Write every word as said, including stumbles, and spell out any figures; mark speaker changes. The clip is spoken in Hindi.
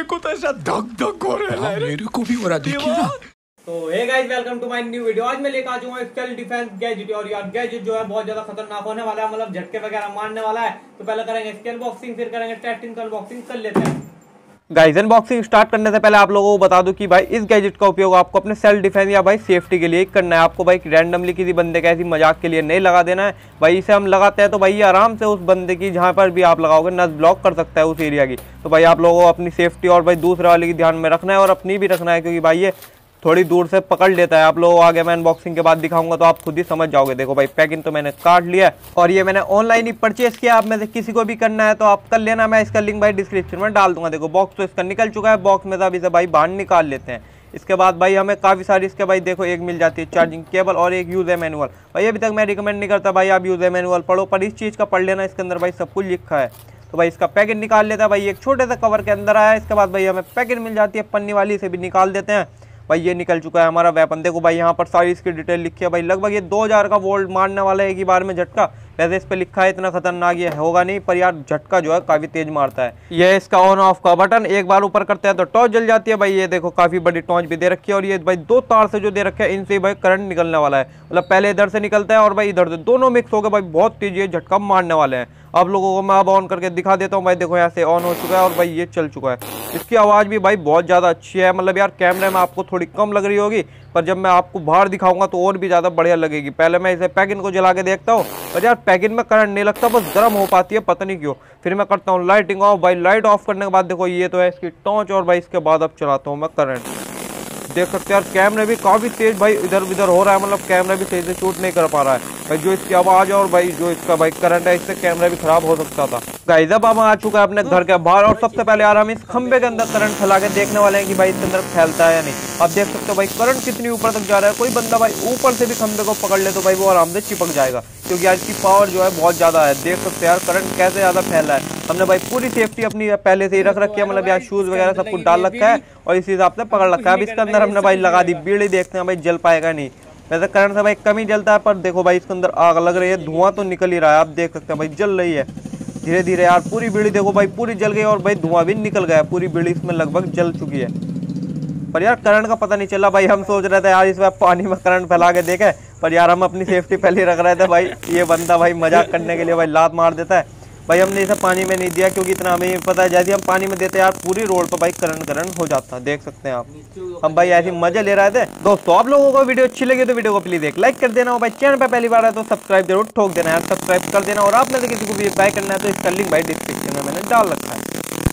Speaker 1: को तो ऐसा धक धक हो रहा है, मेरे को भी हो रहा, देखिए ना।
Speaker 2: तो hey guys, welcome to my new video. आज मैं लेकर आ चुका हूँ सेल्फ डिफेंस गैजेट। और यार गैजेट जो है बहुत ज्यादा खतरनाक होने वाला है, मतलब झटके वगैरह मारने वाला है। तो पहले करेंगे इसकी अनबॉक्सिंग, फिर करेंगे टेस्टिंग का अनबॉक्सिंग कर लेते हैं। गाइस, अनबॉक्सिंग स्टार्ट करने से पहले आप लोगों को बता दूं कि भाई इस गैजेट का उपयोग आपको अपने सेल्फ डिफेंस या भाई सेफ्टी के लिए करना है। आपको भाई रैंडमली किसी बंदे का ऐसी मजाक के लिए नहीं लगा देना है। भाई इसे हम लगाते हैं तो भाई आराम से उस बंदे की जहां पर भी आप लगाओगे नस ब्लॉक कर सकता है उस एरिया की। तो भाई आप लोगों को अपनी सेफ्टी और भाई दूसरे वाले की ध्यान में रखना है और अपनी भी रखना है, क्योंकि भाई ये थोड़ी दूर से पकड़ लेता है। आप लोगों को आगे मैं अनबॉक्सिंग के बाद दिखाऊंगा तो आप खुद ही समझ जाओगे। देखो भाई पैकिंग तो मैंने काट लिया और ये मैंने ऑनलाइन ही परचेस किया। आप में से किसी को भी करना है तो आप कर लेना, मैं इसका लिंक भाई डिस्क्रिप्शन में डाल दूंगा। देखो बॉक्स तो इसका निकल चुका है, बॉक्स में अभी से भाई बाहर निकाल लेते हैं। इसके बाद भाई हमें काफ़ी सारी इसके भाई देखो एक मिल जाती है चार्जिंग केबल और एक यूजर मैनुअल। भाई अभी तक मैं रिकमेंड नहीं करता भाई आप यूजर मैनुअल पढ़ो, पर इस चीज़ का पढ़ लेना, इसके अंदर भाई सब कुछ लिखा है। तो भाई इसका पैकेट निकाल लेता है। भाई एक छोटे से कवर के अंदर आया। इसके बाद भाई हमें पैकेट मिल जाती है पन्नी वाली, इसे भी निकाल देते हैं। भाई ये निकल चुका है हमारा वेपन। देखो भाई यहाँ पर सारी इसकी डिटेल लिखी है। भाई लगभग ये दो हज़ार का वोल्ट मारने वाला है एक ही बार में झटका। वैसे इस पे लिखा है इतना खतरनाक ये होगा नहीं, पर यार झटका जो है काफी तेज मारता है। ये इसका ऑन ऑफ का बटन, एक बार ऊपर करते हैं तो टॉर्च जल जाती है। भाई ये देखो काफी बड़ी टॉर्च भी दे रखी है और ये भाई दो तार से जो दे रखे हैं इनसे भाई करंट निकलने वाला है। मतलब पहले इधर से निकलता है और भाई इधर से, दोनों मिक्स हो गए भाई बहुत तेज ये झटका मारने वाले हैं। आप लोगों को मैं अब ऑन करके दिखा देता हूँ। भाई देखो यहाँ से ऑन हो चुका है और भाई ये चल चुका है। इसकी आवाज़ भी भाई बहुत ज़्यादा अच्छी है। मतलब यार कैमरे में आपको थोड़ी कम लग रही होगी, पर जब मैं आपको बाहर दिखाऊंगा तो और भी ज़्यादा बढ़िया लगेगी। पहले मैं इसे पैकिंग को जला के देखता हूँ, पर यार पैकिंग में करंट नहीं लगता, बस गर्म हो पाती है, पता नहीं क्यों। फिर मैं करता हूँ लाइटिंग ऑफ। भाई लाइट ऑफ करने के बाद देखो ये तो है इसकी टॉर्च, और भाई इसके बाद अब चलाता हूँ मैं करंट। देख सकते हैं यार कैमरे भी काफी तेज भाई इधर उधर हो रहा है, मतलब कैमरा भी सही से शूट नहीं कर पा रहा है। भाई जो इसकी आवाज है और भाई जो इसका भाई करंट है, इससे कैमरा भी खराब हो सकता था। गाइस अब हम आ चुका है अपने घर के बाहर और सबसे पहले यार हम इस खंबे के अंदर करंट फैला के देखने वाले हैं कि भाई इसके अंदर फैलता है या नहीं। आप देख सकते हो भाई करंट कितनी ऊपर तक जा रहा है। कोई बंदा भाई ऊपर से भी खंबे को पकड़ ले तो भाई वो आराम से चिपक जाएगा, क्योंकि यार इसकी पावर जो है बहुत ज्यादा है। देख सकते हैं यार करंट कैसे ज्यादा फैला है। हमने भाई पूरी सेफ्टी अपनी पहले से ही रख रखी है, मतलब यार शूज वगैरह सब कुछ डाल रखा है और इसी हिसाब से पकड़ रखा है। अब इसके अंदर हमने भाई लगा दी बीड़ी, देखते हैं भाई जल पाएगा नहीं। वैसे करंट से भाई कम ही जलता है, पर देखो भाई इसके अंदर आग लग रही है, धुआं तो निकल ही रहा है। आप देख सकते हैं भाई जल रही है धीरे धीरे यार। पूरी बीड़ी देखो भाई पूरी जल गई और भाई धुआं भी निकल गया। पूरी बीड़ी इसमें लगभग जल चुकी है, पर यार करंट का पता नहीं चला। भाई हम सोच रहे थे यार इसमें पानी में करंट फैला के देखे, पर यार हम अपनी सेफ्टी पहले रख रहे थे। भाई ये बंदा भाई मजाक करने के लिए भाई लात मार देता है। भाई हमने इसे पानी में नहीं दिया, क्योंकि इतना हमें पता है जैसे हम पानी में देते यार पूरी रोड पर भाई करंट करंट हो जाता। देख सकते हैं आप, हम भाई ऐसे मजे ले रहे थे। दोस्तों आप लोगों को वीडियो अच्छी लगी तो वीडियो को प्लीज एक लाइक कर देना और भाई चैनल पे पहली बार है तो सब्सक्राइब जरूर ठोक देना यार, सब्सक्राइब कर देना। और आप में से किसी को भी बाय करना है तो इसका लिंक भाई डिस्क्रिप्शन में मैंने डाल रखा है।